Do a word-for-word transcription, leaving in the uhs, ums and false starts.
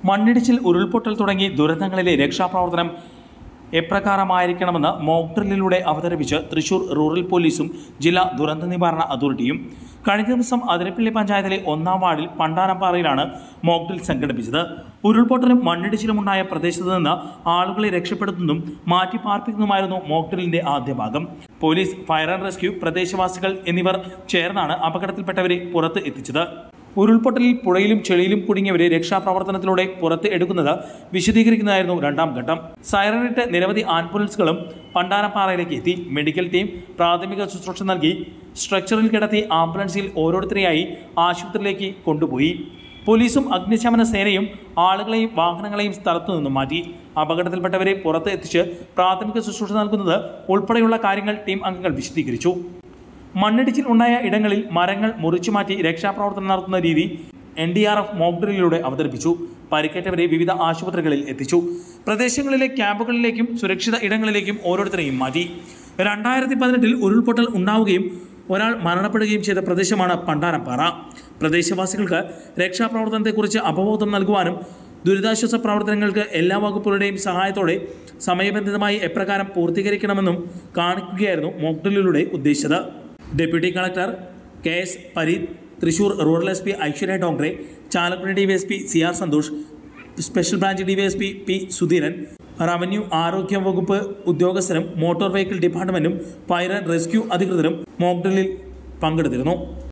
മണ്ണിടിച്ചിൽ, ഉരുൾപൊട്ടൽ തുടങ്ങി ദുരന്തങ്ങളിലെ രക്ഷാപ്രവർത്തനം എപ്രകാരമായിരിക്കണമെന്ന് മോക്ക് ഡ്രില്ലിലൂടെ അവതരിപ്പിച്ച് തൃശൂർ റൂറൽ പോലീസും ജില്ലാ ദുരന്ത നിവാരണ അതോറിറ്റിയും. കഴിഞ്ഞ ദിവസം അതിരപ്പള്ളി പഞ്ചായത്തിലെ ഒന്നാം വാർഡിൽ പണ്ടാരംപാറയിലാണ് മോക്ക് ഡ്രിൽ സംഘടിപ്പിച്ചത്. ഉരുൾപൊട്ടലും മണ്ണിടിച്ചിലുമുണ്ടായ പ്രദേശത്ത് നിന്ന് ആളുകളെ രക്ഷപ്പെടുത്തുന്നതും മാറ്റി പാർപ്പിക്കുന്നതുമായിരുന്നു മോക്ക് ഡ്രില്ലിന്റെ ആദ്യ ഭാഗം. പോലീസ്, ഫയർ ആൻഡ് റെസ്ക്യൂ, പ്രദേശവാസികൾ എന്നിവർ ചേർന്നാണ് അപകടത്തിൽപ്പെട്ടവരെ പുറത്ത് എത്തിച്ചത്. ഉരുൾപൊട്ടലിൽ പുഴയിലും ചെളിയിലും കുടുങ്ങിയവരെ രക്ഷാപ്രവർത്തനത്തിലൂടെ പുറത്ത് എടുക്കുന്നത് വിശദീകരിക്കുന്നതായിരുന്നു രണ്ടാം ഘട്ടം. സൈറണിട്ട് നിരവധി ആംബുലൻസുകളും പണ്ടാരംപാറയിലേക്ക് എത്തി. മെഡിക്കൽ ടീം പ്രാഥമിക ശുശ്രൂഷ നൽകി സ്ട്രക്ചറിൽ കിടത്തി ആംബുലൻസിൽ ഓരോരുത്തരെയായി ആശുപത്രിയിലേക്ക് കൊണ്ടുപോയി. പോലീസും അഗ്നിശമന സേനയും ആളുകളെയും വാഹനങ്ങളെയും സ്ഥലത്തു നിന്നും മാറ്റി. അപകടത്തിൽപ്പെട്ടവരെ പുറത്ത് എത്തിച്ച് പ്രാഥമിക ശുശ്രൂഷ നൽകുന്നത് ഉൾപ്പെടെയുള്ള കാര്യങ്ങൾ ടീം അംഗങ്ങൾ വിശദീകരിച്ചു. മണ്ണിടിച്ചിൽ ഉണ്ടായ ഇടങ്ങളിൽ മരങ്ങൾ മുറിച്ചുമാറ്റി രക്ഷാപ്രവർത്തനം നടത്തുന്ന രീതി N D R F mock ഡ്രില്ലിലൂടെ അവതരിപ്പിച്ചു. പരിക്കേറ്റവരെ വിവിധ ആശുപത്രികളിൽ എത്തിച്ചു. പ്രദേശങ്ങളിലെ ക്യാമ്പുകളിലേക്കും സുരക്ഷിത ഇടങ്ങളിലേക്കും ഓരോരുത്തരെയും മാറ്റി. രണ്ടായിരത്തി പതിനെട്ടിൽ ഉരുൾപൊട്ടൽ ഉണ്ടാവുകയും ഒരാൾ മരണപ്പെടുകയും ചെയ്ത പ്രദേശമാണ് പണ്ടാരംപാറ. പ്രദേശവാസികൾക്ക് രക്ഷാപ്രവർത്തനത്തെക്കുറിച്ച് അവബോധം നൽകുവാനും ദുരിതാശ്വാസ പ്രവർത്തനങ്ങൾക്ക് എല്ലാ വകുപ്പുകളുടെയും സഹായത്തോടെ സമയബന്ധിതമായി എപ്രകാരം പൂർത്തീകരിക്കണമെന്നും കാണിക്കുകയായിരുന്നു മോക്ക് ഡ്രില്ലിലൂടെ ഉദ്ദേശിച്ചത്. Deputy collector K S Pareeth, Thrissur rural S P Aishwarya Dongre, Chalakudy D Y S P C R Santhosh, special branch D Y S P P Sudheeran, revenue ആരോഗ്യ വകുപ്പ് ഉദ്യോഗസ്ഥരും മോട്ടോർ വെഹിക്കിൾ ഡിപ്പാർട്ട്മെന്റും ഫയർ ആൻഡ് റെസ്ക്യൂ അധികൃതരും മോക്ക് ഡ്രില്ലിൽ പങ്കെടുത്തിരുന്നു.